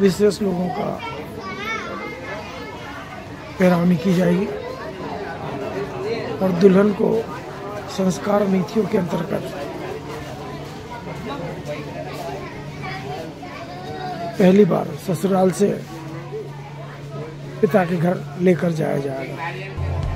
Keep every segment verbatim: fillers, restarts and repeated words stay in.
विशेष लोगों का पैरवी की जाएगी और दुल्हन को संस्कार नीतियों के अंतर्गत पहली बार ससुराल से पिता के घर लेकर जाया जाएगा।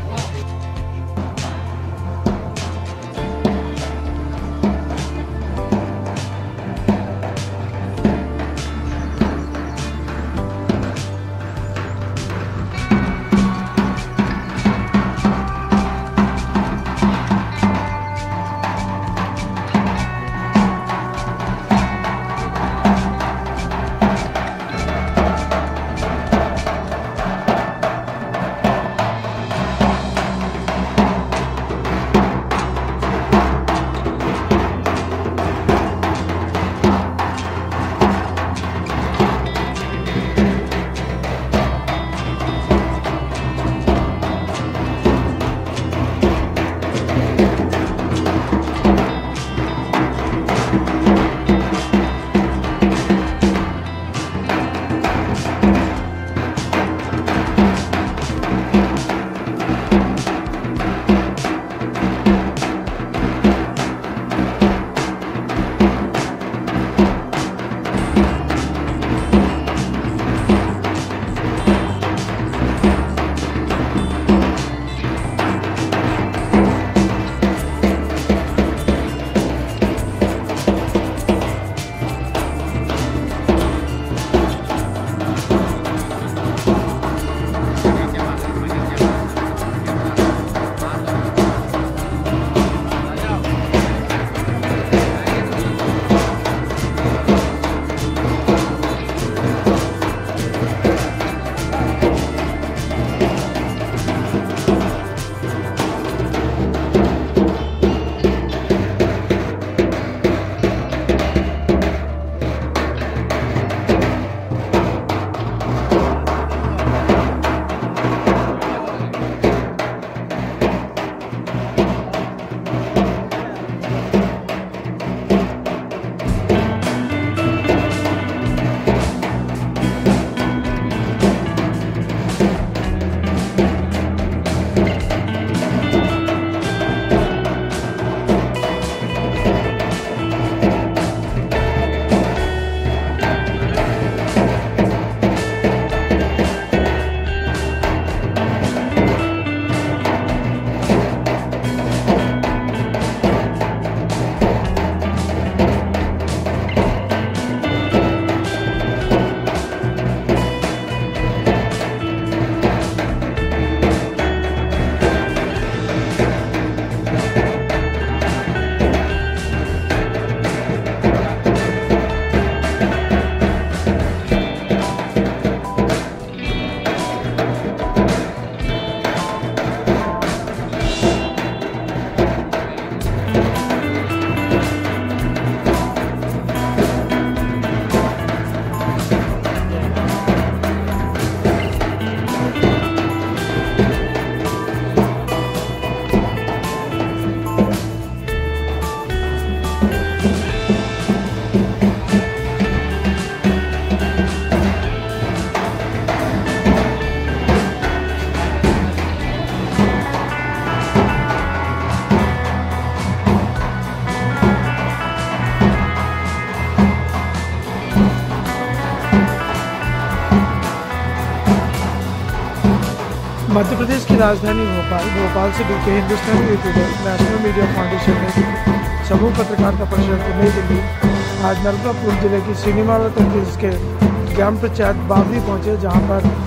मध्य प्रदेश की राजधानी भोपाल भोपाल से जुड़े हिंदुस्तानी यूट्यूबर नेशनल मीडिया फाउंडेशन ने समूह पत्रकारिता परिषद की नई दिल्ली आज नर्मदापुर जिले की सिनेमाला तहसील के ग्राम पंचायत बावली पहुंचे, जहां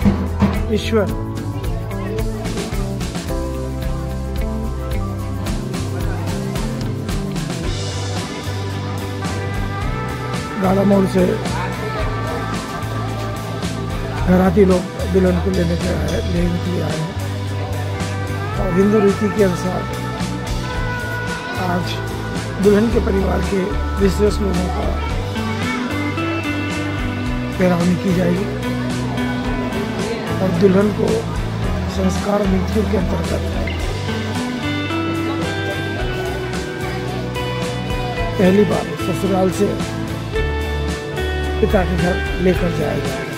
पर ईश्वर गाड़ा मोड़ से घराती लोग दुल्हन को लेने के आए लेने के लिए आए हैं और हिंदू रीति के अनुसार आज दुल्हन के परिवार के विशेष लोगों का पैरवी की जाएगी और दुल्हन को संस्कार नीतियों के अंतर्गत पहली बार ससुराल से पिता के घर लेकर जाया जाएगा।